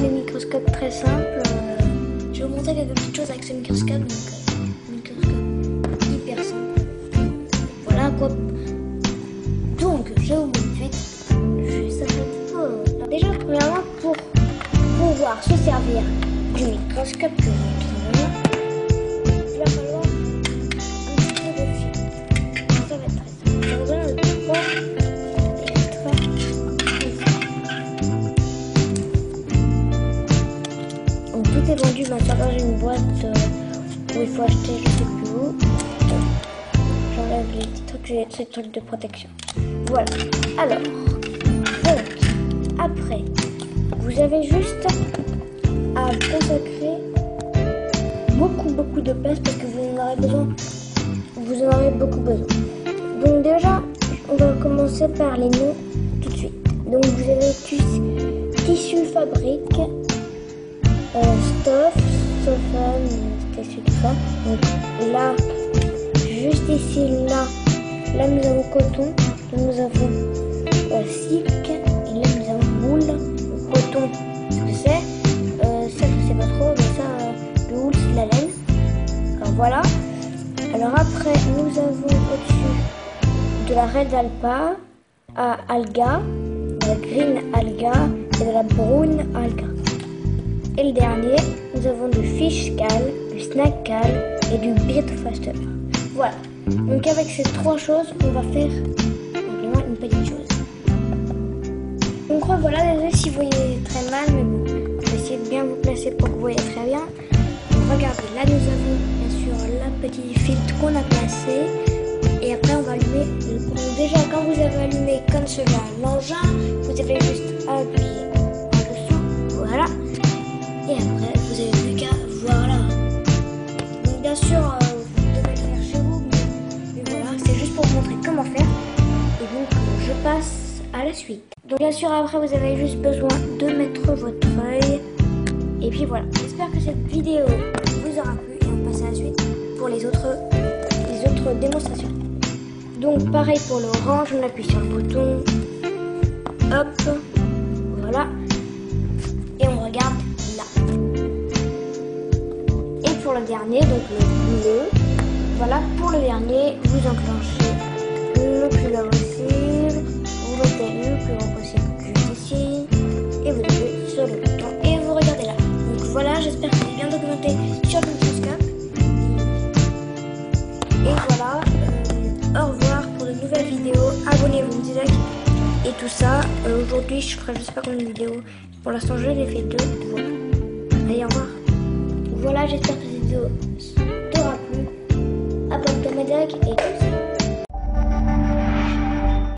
des microscopes très simples. Je vais vous montrer quelques petites choses avec ce microscope. Microscope hyper simple. Voilà quoi. Donc, je vous montre vite. Déjà, premièrement, pour pouvoir se servir du microscope que vous utilisez, il va falloir un petit peu de fil. Ça va être très simple. Je vous donne le pourquoi il est très simple. Donc, tout est vendu maintenant dans une boîte où il faut acheter, je sais plus où. J'enlève les petits trucs, ces trucs de protection. Voilà. Alors, donc, après, vous avez juste à consacrer beaucoup de place parce que vous en aurez besoin. Vous en aurez beaucoup besoin. Donc déjà, on va commencer par les noms tout de suite. Donc vous avez tissu fabrique, stuff, sophane, tissu tout ça. Donc là, juste ici, là nous avons coton, là nous avons silk, et là nous avons moule. Coton, ce que c'est, ça je sais pas trop, mais ça, le wool c'est de la laine. Alors voilà. Alors après, nous avons au-dessus de la red alga, de la green alga et de la brown alga. Et le dernier, nous avons du fish cal, du snack cal et du beard faster. Voilà. Donc avec ces trois choses, on va faire simplement une petite chose. Donc voilà, désolé si vous voyez très mal, mais bon, je vais essayer de bien vous placer pour que vous voyez très bien. Donc regardez, là nous avons bien sûr la petite filtre qu'on a placé. Et après on va allumer. Donc déjà quand vous avez allumé comme cela l'engin, vous avez juste à appuyer en dessous, voilà. Et après vous avez plus qu'à voilà. Donc bien sûr vous devez le faire chez vous, mais voilà, c'est juste pour vous montrer comment faire. Et donc je passe à la suite. Donc bien sûr après vous avez juste besoin de mettre votre œil. Et puis voilà, j'espère que cette vidéo vous aura plu et on passe à la suite pour les autres démonstrations. Donc pareil pour l'orange, on appuie sur le bouton, hop, voilà, et on regarde là. Et pour le dernier, donc le bleu, voilà, pour le dernier, vous enclenchez le plus long possible, vous mettez le plus long possible juste ici, et vous appuyez sur le bouton, et vous regardez là. Donc voilà, j'espère que c'est bien documenté sur le microscope. Et voilà, au revoir pour de nouvelles vidéos, abonnez-vous, like et tout ça. Aujourd'hui je ferai je sais pas combien de vidéos, pour l'instant je l'ai fait 2, voilà. Allez, au revoir. Voilà, j'espère que cette vidéo